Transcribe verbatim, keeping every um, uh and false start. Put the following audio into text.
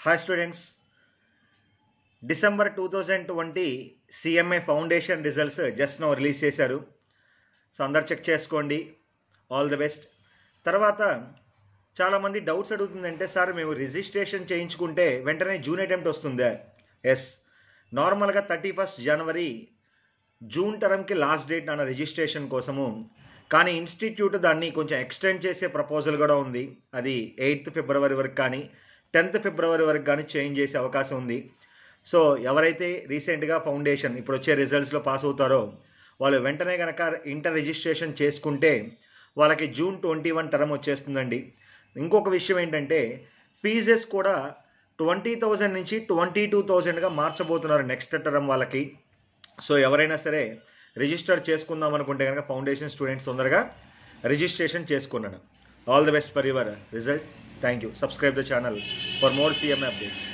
Hi students, December two thousand twenty CMA foundation results just now release చేశారు. So అందరు check చేసుకోండి. All the best. తర్వాత చాలామంది డౌట్స్ అడుగుతుందంటే, సార్ మేము రిజిస్ట్రేషన్ చేయించుకుంటే వెంటనే జూన్ అటెంప్ట్ వస్తుందా? ఎస్, నార్మల్గా థర్టీ ఫస్ట్ జనవరి జూన్ టర్మ్కి లాస్ట్ డేట్ అన్న రిజిస్ట్రేషన్ కోసము. కానీ ఇన్స్టిట్యూట్ దాన్ని కొంచెం ఎక్స్టెండ్ చేసే ప్రపోజల్ కూడా ఉంది. అది ఎయిత్ ఫిబ్రవరి వరకు కానీ టెన్త్ ఫిబ్రవరి వరకు కానీ చేంజ్ చేసే అవకాశం ఉంది. సో ఎవరైతే రీసెంట్గా ఫౌండేషన్ ఇప్పుడు వచ్చే రిజల్ట్స్లో పాస్ అవుతారో వాళ్ళు వెంటనే కనుక ఇంటర్ రిజిస్ట్రేషన్ చేసుకుంటే వాళ్ళకి జూన్ ట్వంటీ వన్ టర్మ్ వచ్చేస్తుందండి. ఇంకొక విషయం ఏంటంటే, ఫీజెస్ కూడా ట్వంటీ థౌజండ్ నుంచి ట్వంటీ టూ థౌజండ్గా మార్చబోతున్నారు నెక్స్ట్ టర్మ్ వాళ్ళకి. సో ఎవరైనా సరే రిజిస్టర్ చేసుకుందాం అనుకుంటే కనుక ఫౌండేషన్ స్టూడెంట్స్ తొందరగా రిజిస్ట్రేషన్ చేసుకున్నాను. All the best for your result. Thank you. Subscribe the channel for more CMA updates.